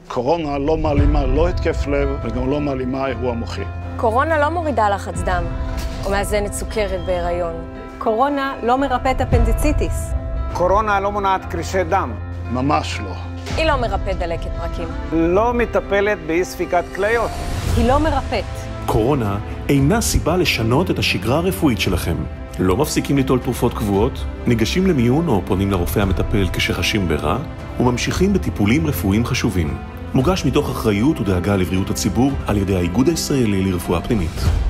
קורונה לא מעלימה לא התקף לב וגם לא מעלימה אירוע מוחי. קורונה לא מורידה לחץ דם או מאזנת סוכרת בהיריון. קורונה לא מרפאת אפנדיציטיס. קורונה לא מונעת קרישי דם. ממש לא. היא לא מרפאת דלקת פרקים. לא מטפלת באי ספיקת כליות. היא לא מרפאת. קורונה אינה סיבה לשנות את השגרה הרפואית שלכם. לא מפסיקים ליטול תרופות קבועות, ניגשים למיון או פונים לרופא המטפל כשחשים ברע, וממשיכים בטיפולים רפואיים חשובים. מוגש מתוך אחריות ודאגה לבריאות הציבור על ידי האיגוד הישראלי לרפואה פנימית.